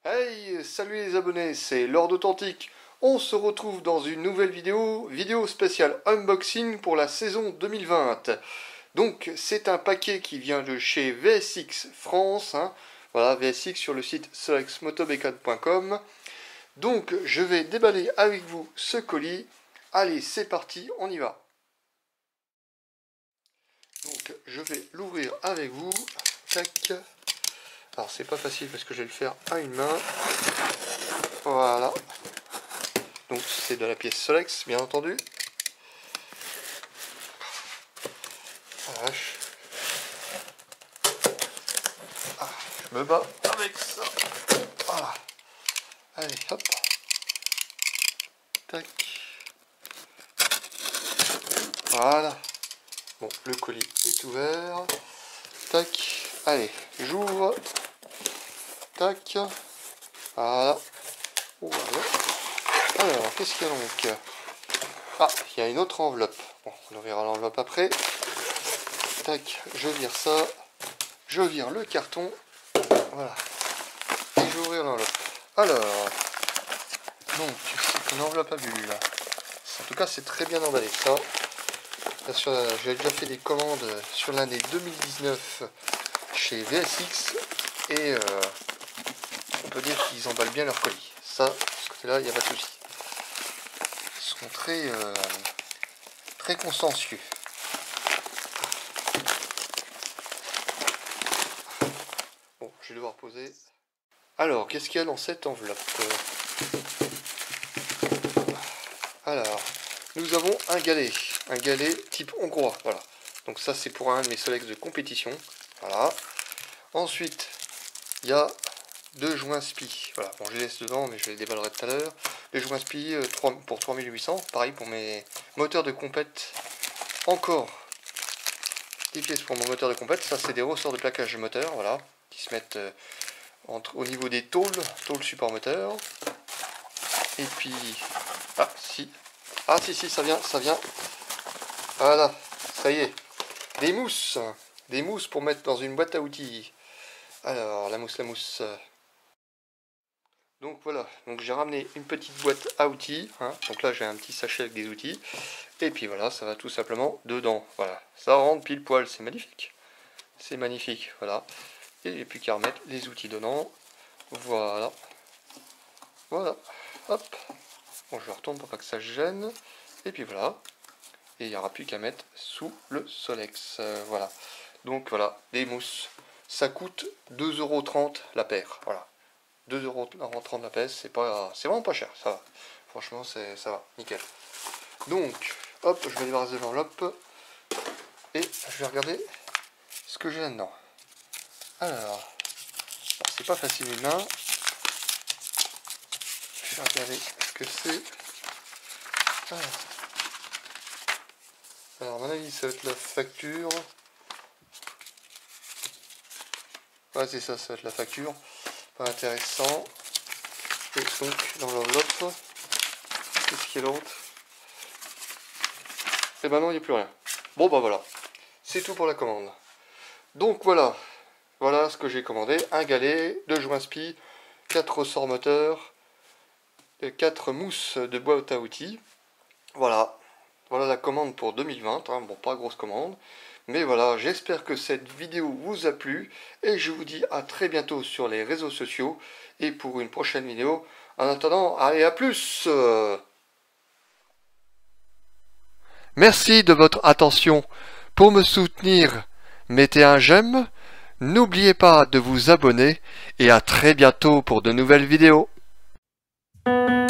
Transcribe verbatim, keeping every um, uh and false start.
Hey, salut les abonnés, c'est Lord Authentique. On se retrouve dans une nouvelle vidéo, vidéo spéciale unboxing pour la saison deux mille vingt. Donc c'est un paquet qui vient de chez V S X France, hein. Voilà, V S X sur le site solex motobécane point com. Donc je vais déballer avec vous ce colis. Allez, c'est parti, on y va. Donc je vais l'ouvrir avec vous. Tac. Alors c'est pas facile parce que je vais le faire à une main. Voilà. Donc c'est de la pièce Solex, bien entendu. Ah, vache. Ah, je me bats avec ça. Voilà. Allez, hop. Tac. Voilà. Bon, le colis est ouvert. Tac. Allez, j'ouvre. Tac. Voilà. Voilà. Alors, qu'est-ce qu'il y a donc? Ah, il y a une autre enveloppe. Bon, on verra l'enveloppe après. Tac, je vire ça. Je vire le carton. Voilà. Et je vais ouvrir l'enveloppe. Alors, donc, c'est une enveloppe à bulles. En tout cas, c'est très bien emballé, ça. J'ai déjà fait des commandes sur l'année deux mille dix-neuf chez V S X. Et euh, on peut dire qu'ils emballent bien leur colis. Ça, de ce côté-là, il n'y a pas de souci. Ils sont très, euh, très consciencieux. Bon, je vais devoir poser. Alors, qu'est-ce qu'il y a dans cette enveloppe? Alors, nous avons un galet. Un galet type hongrois. Voilà. Donc ça, c'est pour un de mes Solex de compétition. Voilà. Ensuite, il y a deux joints spi. Voilà, bon, je les laisse dedans, mais je les déballerai tout à l'heure. Les joints spi euh, pour trois mille huit cents. Pareil pour mes moteurs de compète. Encore des pièces pour mon moteur de compète. Ça, c'est des ressorts de plaquage de moteur, voilà, qui se mettent euh, entre, au niveau des tôles, tôles support moteur. Et puis, ah si, ah si si, ça vient, ça vient. Voilà, ça y est, des mousses, des mousses pour mettre dans une boîte à outils. Alors, la mousse, la mousse. Donc voilà, donc j'ai ramené une petite boîte à outils, hein. Donc là j'ai un petit sachet avec des outils, et puis voilà, ça va tout simplement dedans, voilà, ça rentre pile poil, c'est magnifique, c'est magnifique, voilà, et il n'y a plus qu'à remettre les outils dedans, voilà, voilà, hop, bon je le retourne pour pas que ça gêne, et puis voilà, et il n'y aura plus qu'à mettre sous le Solex, euh, voilà, donc voilà, des mousses, ça coûte deux euros trente la paire, voilà. deux euros trente la pièce, c'est pas, c'est vraiment pas cher, ça va. Franchement, c'est, ça va, nickel. Donc, hop, je vais débarrasser l'enveloppe et je vais regarder ce que j'ai là-dedans. Alors, c'est pas facile une main. Je vais regarder ce que c'est. Alors. Alors, à mon avis, ça va être la facture. Ouais, c'est ça, ça va être la facture. Pas intéressant. Et donc dans l'enveloppe, qu'est-ce qu'il y a d'autre? Et ben non, il n'y a plus rien. Bon bah voilà, c'est tout pour la commande. Donc voilà, voilà ce que j'ai commandé. Un galet, deux joints spi, quatre ressorts moteurs, quatre mousses de boîte à outils. Voilà, voilà la commande pour deux mille vingt. Hein. Bon, pas grosse commande. Mais voilà, j'espère que cette vidéo vous a plu et je vous dis à très bientôt sur les réseaux sociaux et pour une prochaine vidéo. En attendant, allez, à plus! Merci de votre attention. Pour me soutenir, mettez un j'aime, n'oubliez pas de vous abonner et à très bientôt pour de nouvelles vidéos.